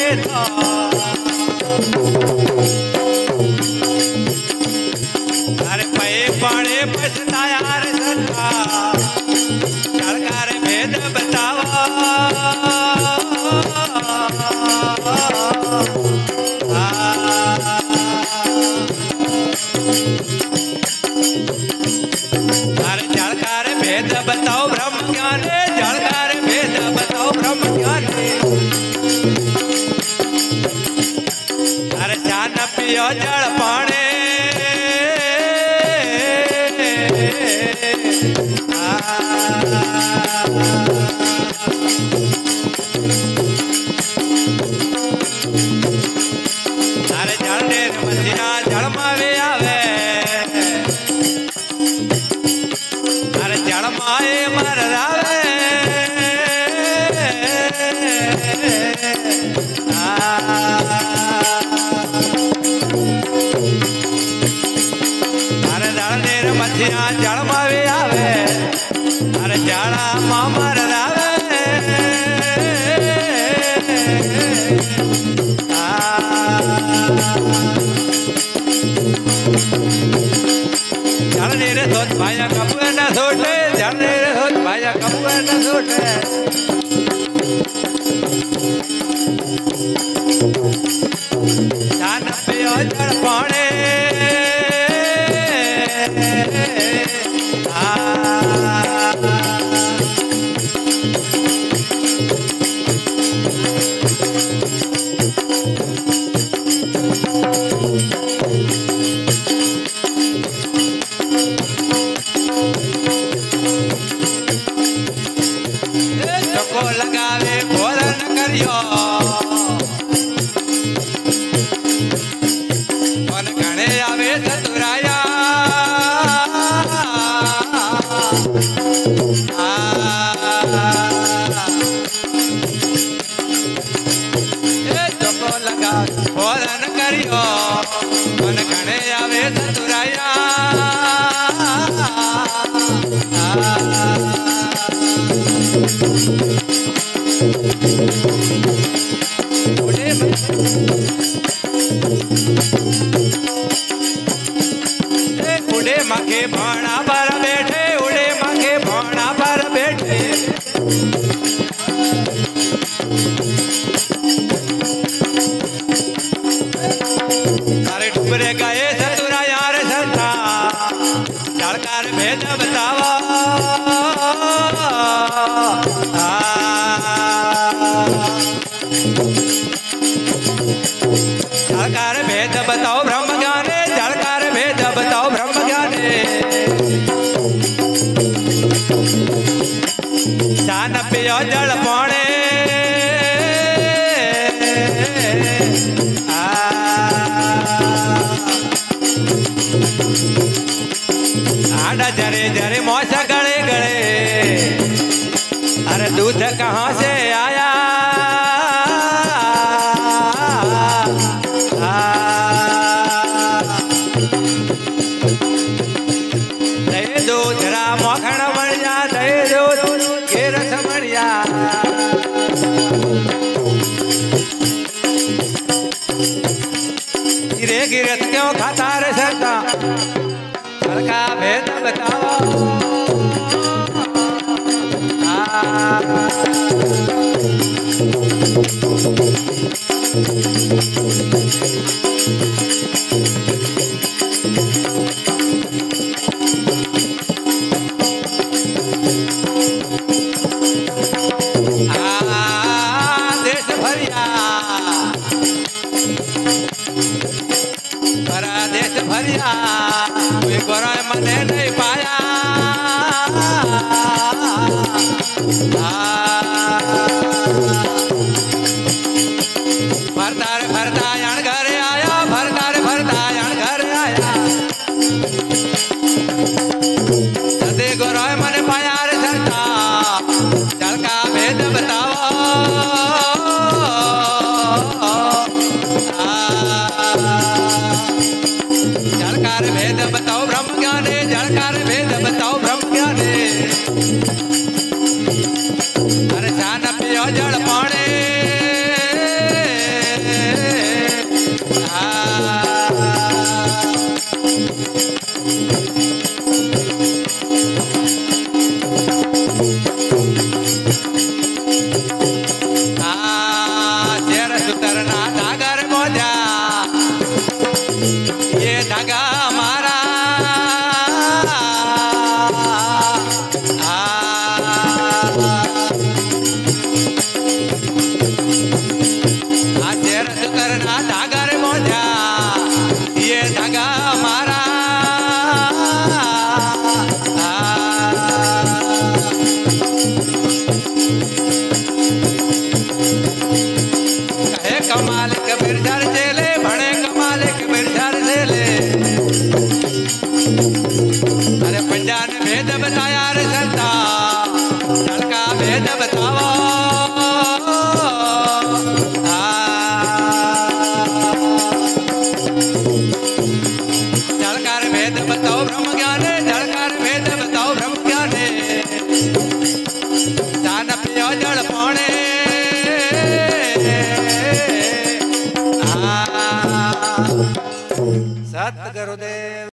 था अरे पे पाने पछताया रे सखा जलकार भेद बतावा अरे जलकार भेद बताओ ब्रह्म ज्ञान जलकार भेद बताओ ब्रह्म ज्ञान अरे चान पियो जल पाने अरे जल ने मछिया जल मावे आवे अरे जल माए मर रावे अरे जल ने मछिया जल मावे आवे अरे जला मामर रावे जलने रे सोच भाया कपुए न सोटे जलने रे सोच भाया कपुए न सोटे जान पे जल पाने लगावे बोलन करियो मन घणे आवे सतुराया चको लगावे बोलन करियो मन घणे आवे सतुराया उड़े मखे भाना पर बैठे उड़े मखे भाना पर बैठे अरे डूबरे गए सतुरा यार संता जलकार भेद बतावा जलकार भेद बताओ ब्रह्म ज्ञाने जलकार भेद बताओ ब्रह्म ज्ञाने जान पियो जल पाने आड़ा जरे जरे मौसा गले गले अरे दूध कहाँ से आया मखण मणिया दे दो गिरस मणिया गिरे गिरस क्यों खाता रे सरता का भेद बताओ देश भरिया कोई गोरा मने नहीं पाया भरतार भरतायण घर आया भरतार भरतायण घर आया सदे गोरा मने पाया रे संता जल का भेद बताओ जलकार करना धागा रे मोंझा ये धागा हमारा कहे कमाल कबीर झर चेले बड़े कमाल कबीर झर चेले अरे पंजान भेद बताया रे संता झलका भेद बताओ झलकार भेद बताओ ब्रह्म ज्ञाने झलकार भेद बताओ ब्रह्म ज्ञाने दान पियो जल पाने सत गुरुदेव।